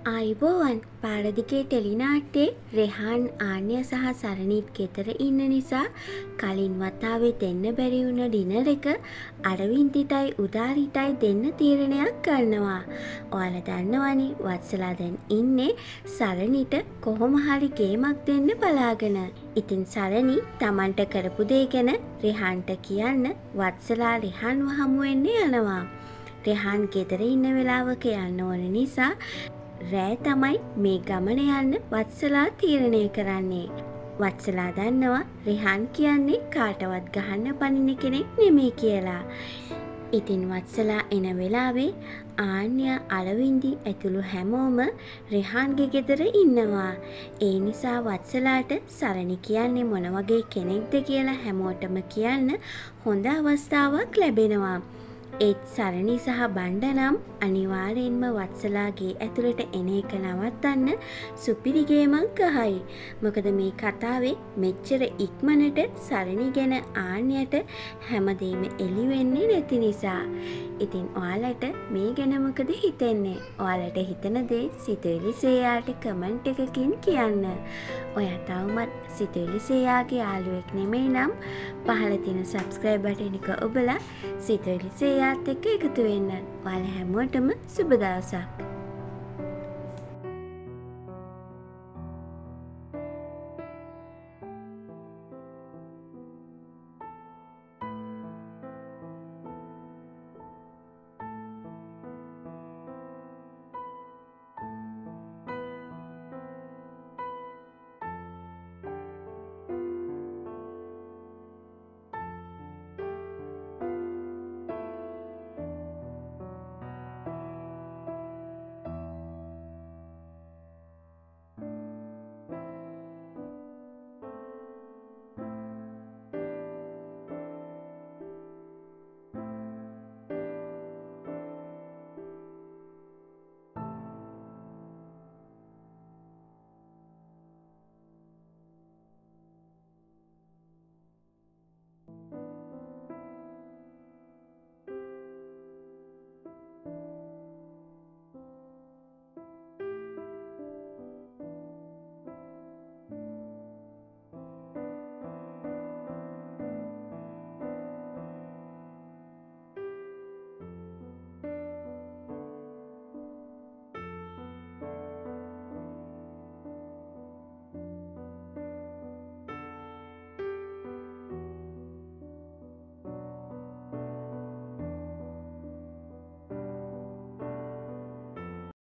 අයිබෝවන් පාරදිකේ ටෙලිනාට්ටේ රෙහාන් ආන්‍ය සහ සරණීත් ගෙදර ඉන්න නිසා කලින් වතාවේ දෙන්න බැරි වුණ ඩිනර් එක අරවින්දිටයි උදාරිටයි දෙන්න තීරණයක් ගන්නවා. ඔයාලා දන්නවනේ වත්සලා දැන් ඉන්නේ සරණිට කොහොම හරි ගේමක් දෙන්න බලාගෙන. ඉතින් සරණි Tamanට කරපු දේ ගැන රෙහාන්ට කියන්න වත්සලා රෙහාන්ව හමු වෙන්න යනවා. රෙහාන් ගෙදර ඉන්න වෙලාවක යන්න ඕන නිසා රෑ තමයි මේ ගමන යන්න වත්සලා තීරණය කරන්නේ. වත්සලා දන්නවා රෙහාන් කියන්නේ කාටවත් ගහන්න පනින කෙනෙක් නෙමෙයි කියලා. ඉතින් වත්සලා එන වෙලාවේ ආන්‍ය අලවින්දි ඇතුළු හැමෝම රෙහාන්ගේ ගෙදර ඉන්නවා. ඒ නිසා වත්සලාට සරණි කියන්නේ මොන වගේ කෙනෙක්ද කියලා හැමෝටම කියන්න හොඳ අවස්ථාවක් ලැබෙනවා. ඒත් සරණි සහ බණ්ඩ නම් අනිවාර්යෙන්ම වත්සලාගේ ඇතුළට එන එක නවත්තන්න සුපිරි ගේමක් ගහයි. මොකද මේ කතාවේ මෙච්චර ඉක්මනට සරණි ගැන ආන්‍යයට හැමදේම එළි වෙන්නේ නැති නිසා. ඉතින් ඔයාලට මේ ගැන මොකද හිතෙන්නේ? ඔයාලට හිතන දේ සිතුවිලි සේයාට කමෙන්ට් එකකින් කියන්න. ඔයා තවමත් සිතුවිලි සේයාගේ යාළුවෙක් නෙමෙයි නම් පහළ තියෙන subscribe button එක ඔබලා සිතුවිලි සේයාත් එක්ක එකතු වෙන්න. ඔයාලා හැමෝටම සුබ දවසක්.